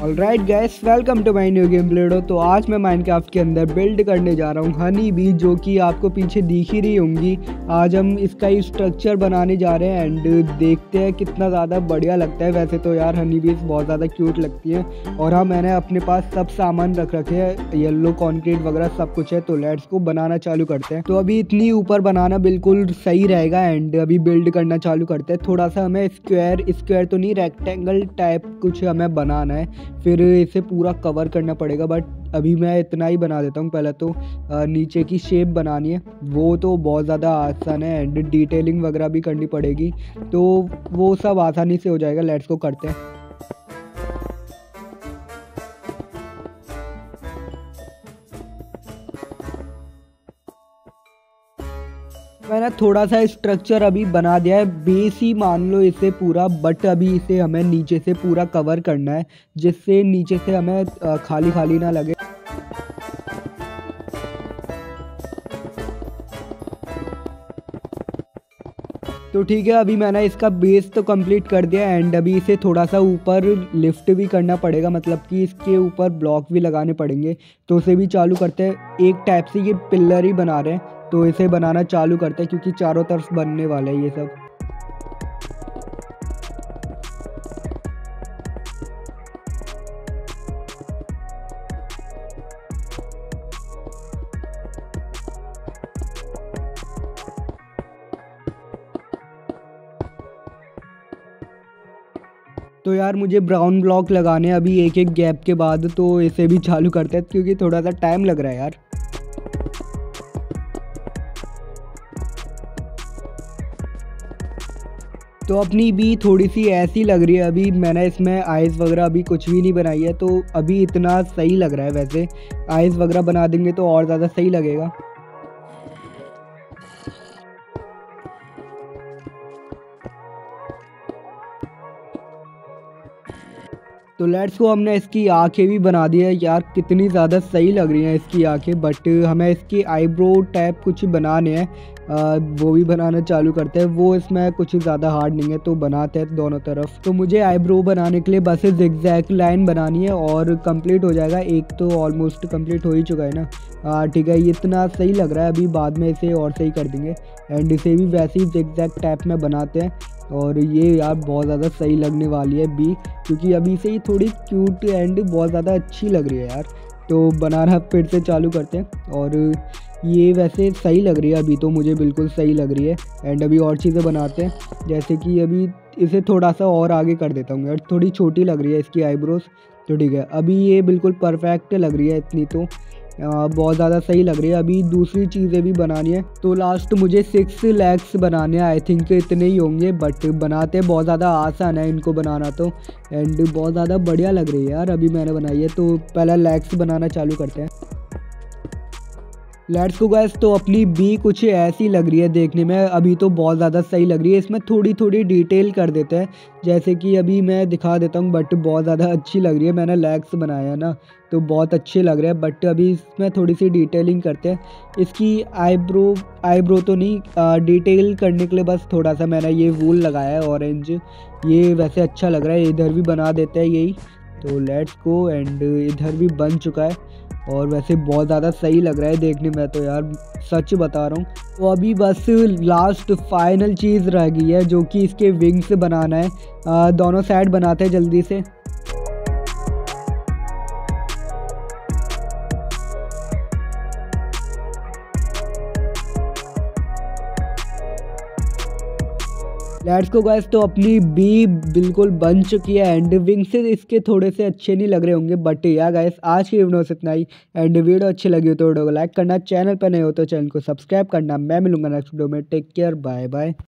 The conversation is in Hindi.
Alright guys, welcome to my new game play. तो आज मैं माइनक्राफ्ट के अंदर बिल्ड करने जा रहा हूँ हनी बी, जो कि आपको पीछे दिख ही रही होंगी। आज हम इसका ही स्ट्रक्चर बनाने जा रहे हैं एंड देखते हैं कितना ज़्यादा बढ़िया लगता है। वैसे तो यार हनी बीज बहुत ज़्यादा क्यूट लगती है। और हाँ, मैंने अपने पास सब सामान रख रखे हैं, येलो कॉन्क्रीट वगैरह सब कुछ है। तो लेट्स को बनाना चालू करते हैं। तो अभी इतनी ऊपर बनाना बिल्कुल सही रहेगा एंड अभी बिल्ड करना चालू करते हैं। थोड़ा सा हमें स्क्वायर तो नहीं, रेक्टेंगल टाइप कुछ हमें बनाना है, फिर इसे पूरा कवर करना पड़ेगा। बट अभी मैं इतना ही बना देता हूँ। पहले तो नीचे की शेप बनानी है, वो तो बहुत ज़्यादा आसान है एंड डिटेलिंग वगैरह भी करनी पड़ेगी, तो वो सब आसानी से हो जाएगा। लेट्स को करते हैं। मैंने थोड़ा सा स्ट्रक्चर अभी बना दिया है, बेस ही मान लो इसे पूरा। बट अभी इसे हमें नीचे से पूरा कवर करना है, जिससे नीचे से हमें खाली खाली ना लगे। तो ठीक है, अभी मैंने इसका बेस तो कंप्लीट कर दिया एंड अभी इसे थोड़ा सा ऊपर लिफ्ट भी करना पड़ेगा, मतलब कि इसके ऊपर ब्लॉक भी लगाने पड़ेंगे। तो उसे भी चालू करते हैं। एक टाइप से ये पिलर ही बना रहे हैं, तो इसे बनाना चालू करते हैं क्योंकि चारों तरफ बनने वाला है ये सब। तो यार मुझे ब्राउन ब्लॉक लगाने अभी एक एक गैप के बाद, तो इसे भी चालू करते हैं क्योंकि थोड़ा सा टाइम लग रहा है यार। तो अपनी भी थोड़ी सी ऐसी लग रही है। अभी मैंने इसमें आइज़ वगैरह अभी कुछ भी नहीं बनाई है, तो अभी इतना सही लग रहा है। वैसे आइज़ वगैरह बना देंगे तो और ज़्यादा सही लगेगा। तो लेट्स को हमने इसकी आंखें भी बना दी है। यार कितनी ज़्यादा सही लग रही हैं इसकी आंखें। बट हमें इसकी आईब्रो टाइप कुछ बनाने हैं, वो भी बनाना चालू करते हैं। वो इसमें कुछ ज़्यादा हार्ड नहीं है, तो बनाते हैं दोनों तरफ। तो मुझे आईब्रो बनाने के लिए बस जिगजैग लाइन बनानी है और कंप्लीट हो जाएगा। एक तो ऑलमोस्ट कंप्लीट हो ही चुका है ना। ठीक है, ये इतना सही लग रहा है। अभी बाद में इसे और सही कर देंगे एंड इसे भी वैसे ही जिगजैग टाइप में बनाते हैं। और ये यार बहुत ज़्यादा सही लगने वाली है बी, क्योंकि अभी से ही थोड़ी क्यूट एंड बहुत ज़्यादा अच्छी लग रही है यार। तो बनाना फिर से चालू करते हैं। और ये वैसे सही लग रही है, अभी तो मुझे बिल्कुल सही लग रही है एंड अभी और चीज़ें बनाते हैं। जैसे कि अभी इसे थोड़ा सा और आगे कर देता हूँ यार, थोड़ी छोटी लग रही है इसकी आईब्रोज। तो ठीक है, अभी ये बिल्कुल परफेक्ट लग रही है इतनी, तो बहुत ज़्यादा सही लग रही है। अभी दूसरी चीज़ें भी बनानी है, तो लास्ट मुझे 6 लेग्स बनाने हैं। आई थिंक इतने ही होंगे, बट बनाते बहुत ज़्यादा आसान है इनको बनाना तो। एंड बहुत ज़्यादा बढ़िया लग रही है यार अभी मैंने बनाई है। तो पहले लेग्स बनाना चालू करते हैं। Let's go guys. तो अपनी बी कुछ ऐसी लग रही है देखने में, अभी तो बहुत ज़्यादा सही लग रही है। इसमें थोड़ी थोड़ी डिटेल कर देते हैं, जैसे कि अभी मैं दिखा देता हूँ। बट बहुत ज़्यादा अच्छी लग रही है, मैंने लेग्स बनाया ना, तो बहुत अच्छे लग रहे हैं। बट अभी इसमें थोड़ी सी डिटेलिंग करते हैं। इसकी आईब्रो तो नहीं, डिटेल करने के लिए बस थोड़ा सा मैंने ये वूल लगाया है ऑरेंज। ये वैसे अच्छा लग रहा है, इधर भी बना देते हैं यही। तो लेट्स गो एंड इधर भी बन चुका है और वैसे बहुत ज़्यादा सही लग रहा है देखने में, तो यार सच बता रहा हूँ। तो अभी बस लास्ट फाइनल चीज़ रह गई है, जो कि इसके विंग्स बनाना है। दोनों साइड बनाते हैं जल्दी से। Let's go guys. तो अपनी बी बिल्कुल बन चुकी है एंड विंग से इसके थोड़े से अच्छे नहीं लग रहे होंगे। बट या गाइस, आज की वीडियो से इतना ही। एंड वीडियो अच्छी लगी हो तो वीडियो को लाइक करना, चैनल पर नए हो तो चैनल को सब्सक्राइब करना। मैं मिलूंगा नेक्स्ट वीडियो में। Take care, bye bye.